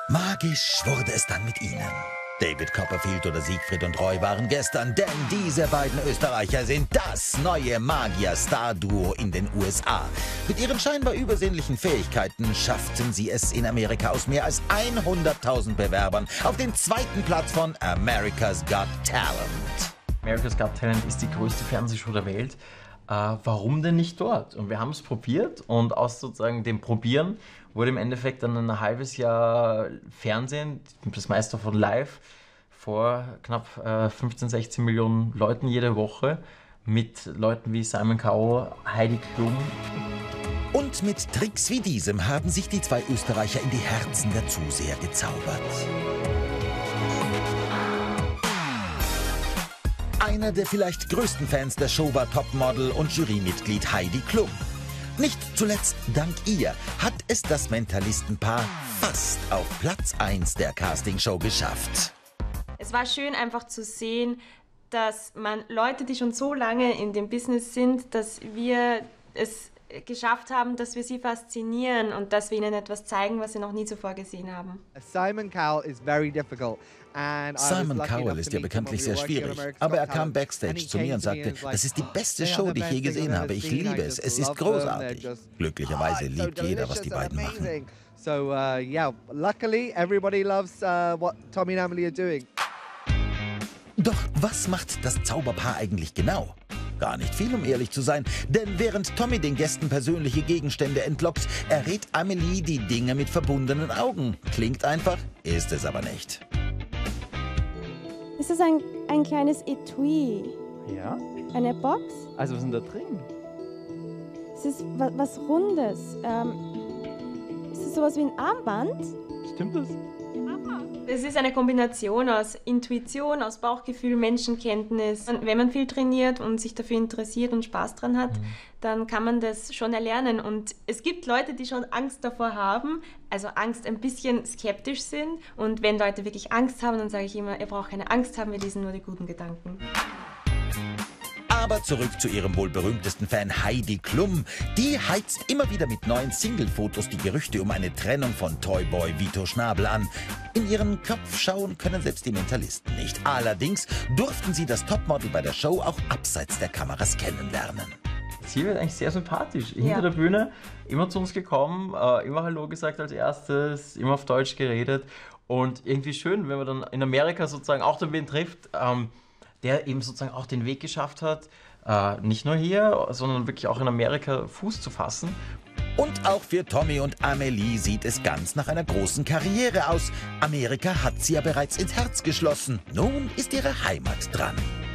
Magisch wurde es dann mit ihnen. David Copperfield oder Siegfried und Roy waren gestern, denn diese beiden Österreicher sind das neue Magier-Star-Duo in den USA. Mit ihren scheinbar übersinnlichen Fähigkeiten schafften sie es in Amerika aus mehr als 100.000 Bewerbern auf den zweiten Platz von America's Got Talent. America's Got Talent ist die größte Fernsehshow der Welt. Warum denn nicht dort? Und wir haben es probiert und aus sozusagen dem Probieren wurde im Endeffekt dann ein halbes Jahr Fernsehen, das meiste davon live, vor knapp 15, 16 Millionen Leuten jede Woche mit Leuten wie Simon Cowell, Heidi Klum. Und mit Tricks wie diesem haben sich die zwei Österreicher in die Herzen der Zuseher gezaubert. Einer der vielleicht größten Fans der Show war Topmodel und Jurymitglied Heidi Klum. Nicht zuletzt dank ihr hat es das Mentalistenpaar fast auf Platz 1 der Castingshow geschafft. Es war schön einfach zu sehen, dass man Leute, die schon so lange in dem Business sind, dass wir es geschafft haben, dass wir sie faszinieren und dass wir ihnen etwas zeigen, was sie noch nie zuvor gesehen haben. Simon Cowell is very difficult. Simon Cowell ist ja bekanntlich sehr schwierig, aber er kam backstage zu mir und sagte, das ist die beste Show, die ich je gesehen habe. Ich liebe es, es ist großartig. Glücklicherweise liebt jeder, was die beiden machen. So yeah, luckily everybody loves what Tommy and Emily are doing. Doch was macht das Zauberpaar eigentlich genau? Gar nicht viel, um ehrlich zu sein, denn während Tommy den Gästen persönliche Gegenstände entlockt, errät Amelie die Dinge mit verbundenen Augen. Klingt einfach, ist es aber nicht. Ist das ein kleines Etui? Ja? Eine Box? Also was ist denn da drin? Ist es was Rundes? Ist es sowas wie ein Armband? Stimmt das? Es ist eine Kombination aus Intuition, aus Bauchgefühl, Menschenkenntnis. Und wenn man viel trainiert und sich dafür interessiert und Spaß dran hat, dann kann man das schon erlernen. Und es gibt Leute, die schon Angst davor haben, also Angst ein bisschen skeptisch sind. Und wenn Leute wirklich Angst haben, dann sage ich immer, ihr braucht keine Angst haben, wir lesen nur die guten Gedanken. Aber zurück zu ihrem wohl berühmtesten Fan Heidi Klum. Die heizt immer wieder mit neuen Single-Fotos die Gerüchte um eine Trennung von Toyboy Vito Schnabel an. In ihren Kopf schauen können selbst die Mentalisten nicht. Allerdings durften sie das Topmodel bei der Show auch abseits der Kameras kennenlernen. Sie wird eigentlich sehr sympathisch. Hinter der Bühne immer zu uns gekommen, immer Hallo gesagt als erstes, immer auf Deutsch geredet. Und irgendwie schön, wenn man dann in Amerika sozusagen auch den wen trifft, der eben sozusagen auch den Weg geschafft hat, nicht nur hier, sondern wirklich auch in Amerika Fuß zu fassen. Und auch für Tommy und Amelie sieht es ganz nach einer großen Karriere aus. Amerika hat sie ja bereits ins Herz geschlossen. Nun ist ihre Heimat dran.